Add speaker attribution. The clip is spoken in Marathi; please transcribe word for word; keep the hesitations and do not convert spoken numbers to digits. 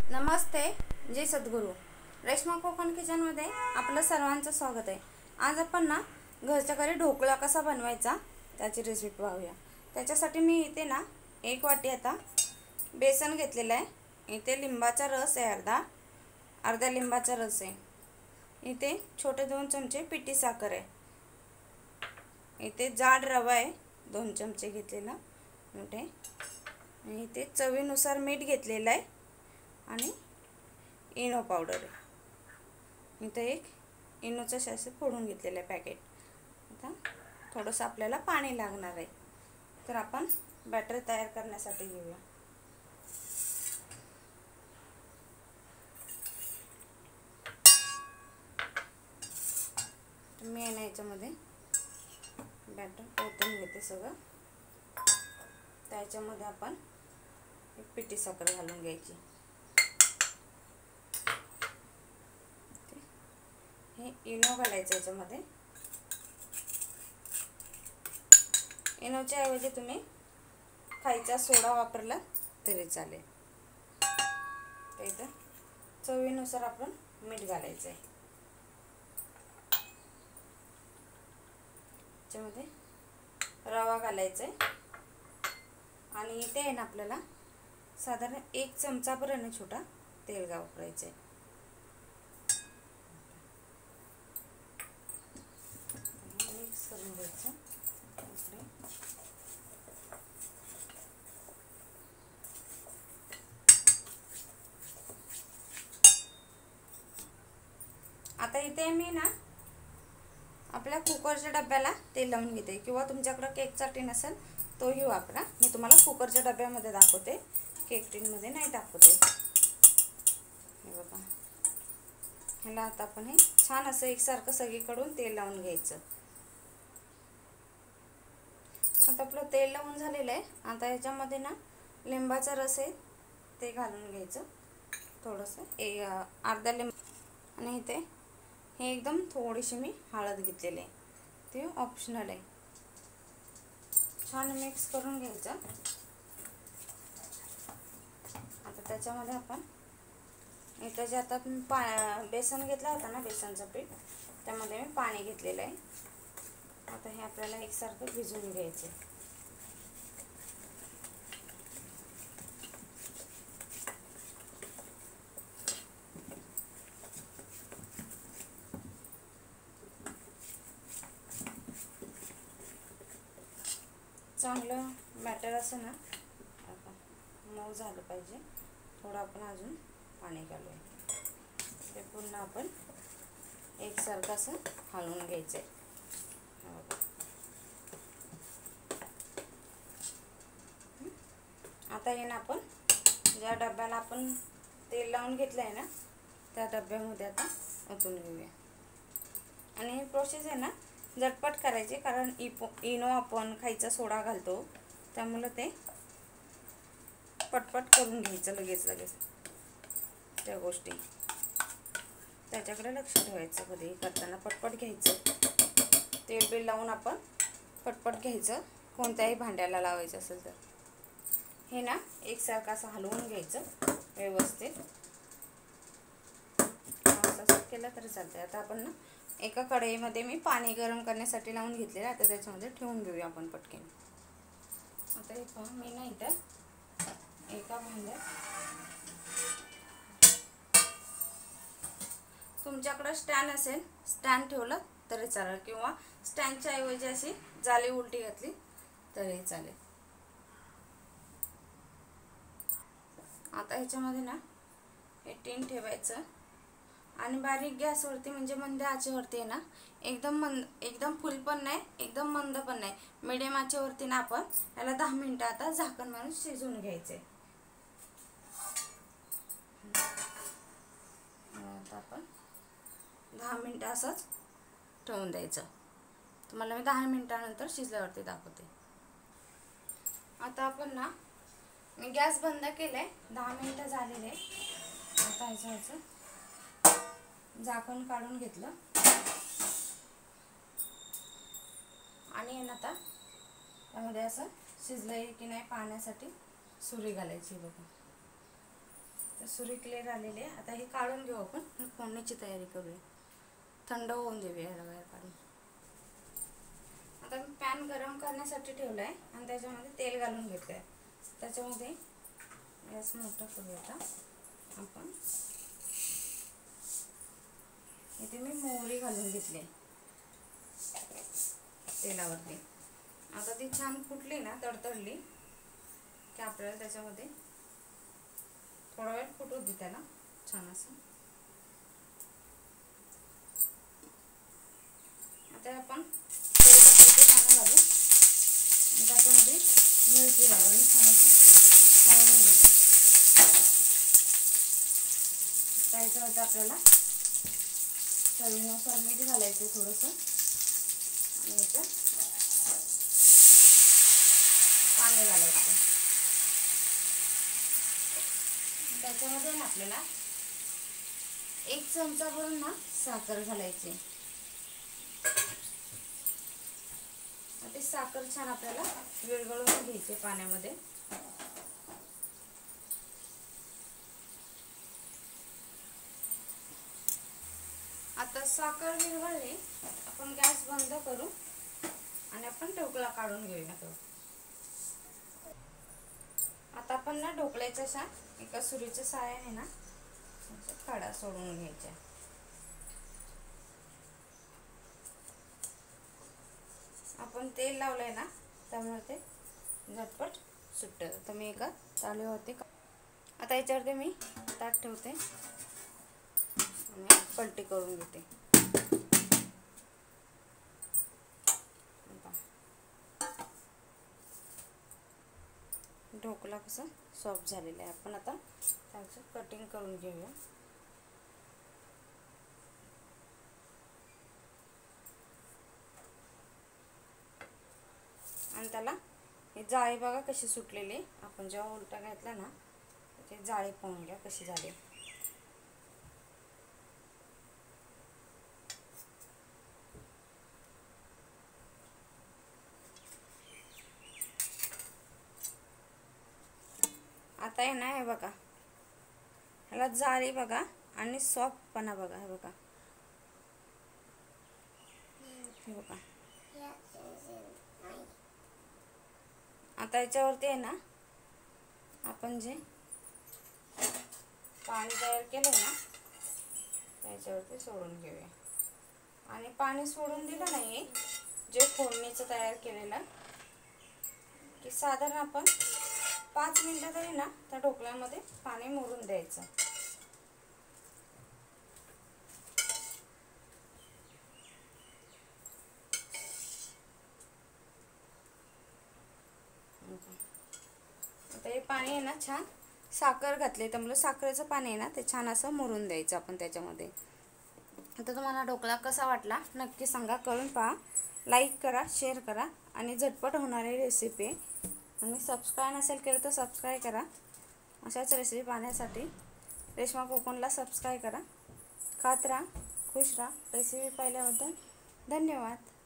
Speaker 1: नमस्ते, जय सद्गुरू. रेश्मा कोकण किचनमध्ये आपलं सर्वांचं स्वागत आहे. आज आपण ना घरच्या घरी ढोकळा कसा बनवायचा त्याची रेसिपी पाहूया. त्याच्यासाठी मी इथे ना एक वाटी आता बेसन घेतलेलं आहे. इथे लिंबाचा रस आहे, अर्धा अर्धा लिंबाचा रस आहे. इथे छोटे दोन चमचे पिठी साखर आहे. इथे जाड रवा आहे, दोन चमचे घेतलेला मोठे. आणि इथे चवीनुसार मीठ घेतलेलं आहे आणि इनो पावडर आहे. इथे एक इनोचा सॅशे फोडून घेतलेलं आहे पॅकेट. आता थोडंसं आपल्याला पाणी लागणार आहे. तर आपण बॅटर तयार करण्यासाठी घेऊया. तर मी आहे ना याच्यामध्ये बॅटर ओतून घेते सगळं. त्याच्यामध्ये आपण पिठी साखर घालून घ्यायची. हे इनो घालायचं याच्यामध्ये. इनोच्या ऐवजी तुम्ही खायचा सोडा वापरला तरी चालेल. तर इथं चवीनुसार आपण मीठ घालायचं आहे. याच्यामध्ये रवा घालायचा आहे आणि इथे आहे ना आपल्याला साधारण एक चमचा पर्यंत छोटा तेल वापरायचं आहे. मिक्स करून घ्यायचं. आता इथे मी ना आपल्या कुकरच्या डब्याला तेल लावून घेते, किंवा तुमच्याकडे केकचा टीन असेल तोही वापरा. मी तुम्हाला कुकरच्या डब्यामध्ये दाखवते, केक टीनमध्ये नाही दाखवते. हे बघा, ह्याला आता आपण हे छान असं एकसारखं सगळीकडून तेल लावून घ्यायचं. आता आपलं तेल लावून झालेलं आहे. आता याच्यामध्ये ना लिंबाचा रस आहे ते घालून घ्यायचं थोडंसं, एक अर्धा लिंब. आणि इथे हे एकदम थोडीशी मी हळद घेतलेली आहे, ते ऑप्शनल आहे. छान मिक्स करून घ्यायचं. आता त्याच्यामध्ये आपण इथं जे आता पा बेसन घेतला होता ना, बेसनचं पीठ, त्यामध्ये मी पाणी घेतलेलं आहे. आता हे आपल्याला एकसारखं भिजवून घ्यायचं. चांगलं बॅटर असं ना मऊ झालं पाहिजे. थोडं आपण अजून पाणी घालूया. ते पुन्हा आपण एकसारखं असं हलवून घ्यायचं आहे. आता हे ना आपण ज्या डब्याला आपण तेल लावून घेतलं आहे ना, त्या डब्यामध्ये आता ओतून घेऊया. आणि ही प्रोसेस आहे ना झटपट करायची, कारण इपो इनो आपण खायचा सोडा घालतो, त्यामुळं ते पटपट करून घ्यायचं लगेच लगेच. त्या गोष्टी त्याच्याकडे लक्ष ठेवायचं. कधी करताना पटपट घ्यायचं. तेल बिल लावून आपण पटपट घ्यायचं, कोणत्याही भांड्याला लावायचं असेल तर. हे ना एकसारखं असं हलवून घ्यायचं व्यवस्थित. असं केलं तरी चालतंय. आता आपण ना एका कढईमध्ये मी पाणी गरम करण्यासाठी लावून घेतलेलं. आता त्याच्यामध्ये ठेवून घेऊया आपण पटकन. आता हे पहा, मी ना इथं एका भांड्यात, तुमच्याकडं स्टँड असेल स्टँड ठेवलं तरी चालेल, किंवा स्टँडच्या ऐवजी अशी जाळी उलटी घातली तरी चालेल. आता ह्याच्यामध्ये ना हे टीन ठेवायचं आणि बारीक गॅसवरती, म्हणजे मंद आचेवरती आहे ना, एकदम मंद, एकदम फुल पण नाही, एकदम मंद पण नाही, मिडियम आचेवरती ना आपण याला दहा मिनिटं आता झाकण मारून शिजवून घ्यायचे. आता आपण दहा मिनिटं असंच ठेवून द्यायचं. तुम्हाला मी दहा मिनिटानंतर शिजल्यावरती दाखवते. आता आपण ना मी गॅस बंद केलाय, दहा मिनिटं झालेले. आता ह्याचं झाकण काढून घेतलं आणि आता त्यामध्ये असं शिजलंय की नाही पाहण्यासाठी सुरी घालायची. बघा, तर सुरी क्लिअर आलेली आहे. आता हे काढून घेऊ आपण आणि फोडणीची तयारी करूया. थंड होऊन देऊया याला बाहेर काढून. आता मी पॅन गरम करण्यासाठी ठेवला आहे आणि त्याच्यामध्ये तेल घालून घेतलं आहे. त्याच्यामध्ये गॅस मोठा करूया. आता आपण इथे मी मोहरी घालून घेतली तेलावरती. आता ती छान फुटली ना, तडतडली की आपल्याला त्याच्यामध्ये थोडा वेळ फुटू दे त्याला छान असं. आता आपण कढीपत्त्याचे पानं घालू आणि त्याच्यामध्ये मिरची घालू आणि छान असं हलवून घेऊ. त्याच्यामध्ये आपल्याला चवीनुसार मीठ घालायचं थोडंसं आणि याच्यात पाणी घालायचं. त्याच्यामध्ये ना आपल्याला एक चमचा भरून ना साखर घालायची. ते साखर छान आपल्याला विरघळून घ्यायची पाण्यामध्ये. आता साखर विरघळली, आपण गॅस बंद करू आणि आपण ढोकळा काढून घेऊया. आता आपण ना ढोकळ्याच्या अशा एका सुरीच्या साहाय्याने ना काढा सोडून घ्यायच्या. आपण तेल लावलंय ना, त्यामुळे ते झटपट सुटतं. तर मी एका तालीवरती आता याच्यावरती मी ताट ठेवते आणि पलटी करून घेते. ढोकळा कसं सॉफ्ट झालेला आहे. आपण आता त्याचं कटिंग करून घेऊया. आणि त्याला हे जाळी बघा कशी सुटलेली. आपण जेव्हा उलटा घातला ना, ते जाळी पाहून घ्या कशी झाली. आता आहे ना, हे बघा ह्याला जाळी बघा आणि सॉफ्टपणा बघा. हे बघा, हे बघा. आता याच्यावरती आहे ना, आपण जे पाणी तयार केलं ना, त्याच्यावरती सोडून घेऊया. आणि पाणी सोडून दिलं नाही जे फोडणीचं तयार केलेलं, की साधारण आपण पाच मिनिटं तरी ना त्या ढोकळ्यामध्ये पाणी मुरून द्यायचं. आता हे पाणी आहे ना, छान साखर घातली त्यामुळे साखरेचं पाणी आहे ना, ते छान असं मुरून द्यायचं आपण त्याच्यामध्ये. आता तुम्हाला ढोकळा कसा वाटला नक्की सांगा. करून पहा, लाईक करा, शेअर करा आणि झटपट होणारी रेसिपी आहे. आणि सबस्क्राईब नसेल केलं तर सबस्क्राईब करा. अशाच रेसिपी पाहण्यासाठी रेश्मा कोकणला सबस्क्राईब करा. खात राहा, खुश राहा. रेसिपी पाहिल्याबद्दल धन्यवाद.